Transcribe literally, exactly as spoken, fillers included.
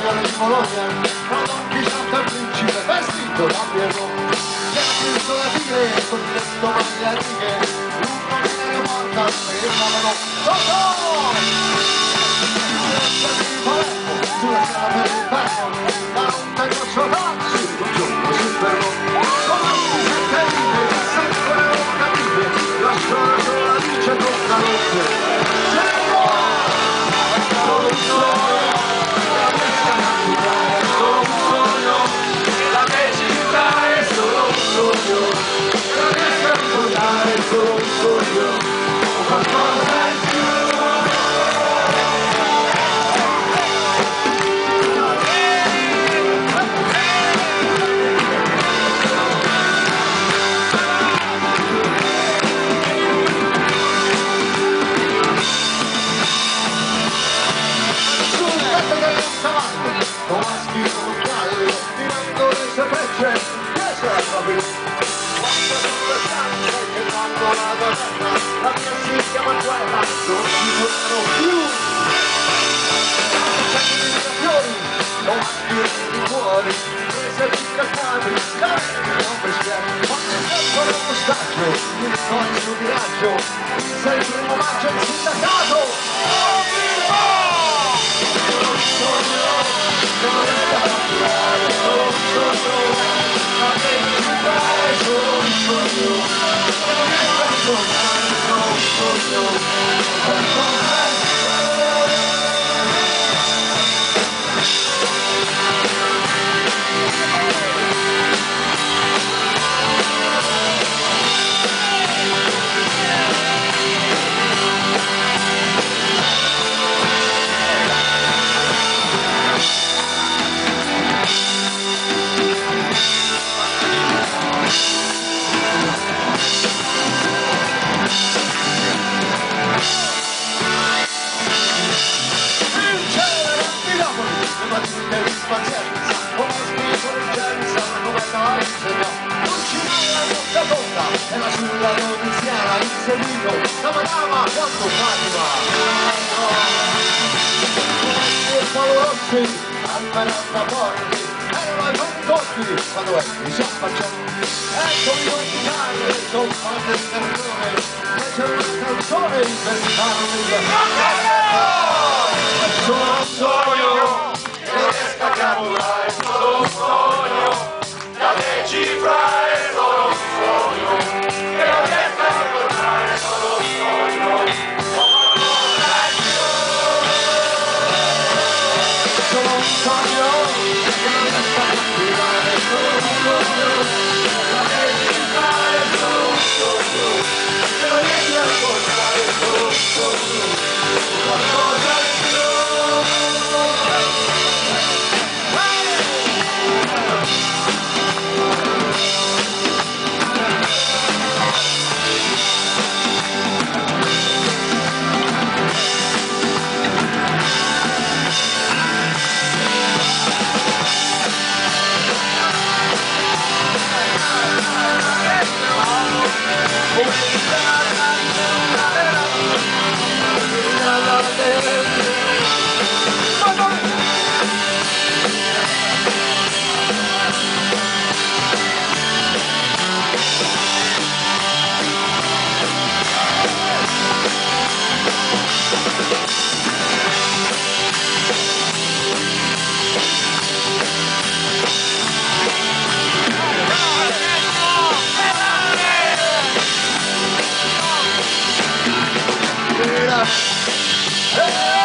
fiore di Bologna, tra Don Chisciotte e il principe vestito da Pierrot. C'era Cristo da tigre con il letto maglia a righe, lungo nero morta aspettavano Totò! Sulla strada per l'inverno, da un tagliaccio taxi, un giorno si fermò. Con occhi sette ride, sempre non capite, lasciò la sola luce tutta notte. Solo un sogno, la pesca naturale è solo un sogno, la pesca è solo un sogno, la pesca naturale è solo un sogno, qualcosa in più. La mia si chiama guerra, non ci sono più. C'è di fiori, non più di cuori, prese di cattati, non per schiavi. Quando il tempo è uno stagio, il sogno sul viaggio, sei il primo maggio il sindacato. Solo un sogno, non resta naturale, solo un sogno, la felicità è solo un sogno. Era sulla noviziana inseguito da Madama quanto Fatima. E Paolo Rossi alberando porti erano ai condotti quando è mi si affacciò. Ecco io in Italia sono parte di perdone e c'è una canzone inventato il sono un sogno che non riesco a calcolare, solo un sogno da decifrare. Hey!